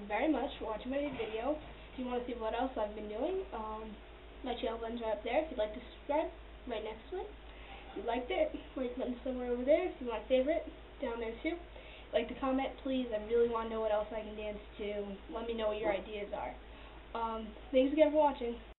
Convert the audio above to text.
very much for watching my video. If you want to see what else I've been doing, my channel buttons are up there. If you'd like to subscribe, right next to it. If you liked it, like button somewhere over there. If you want to favorite, down there too. Like to comment, please. I really want to know what else I can dance to. Let me know what your ideas are. Thanks again for watching.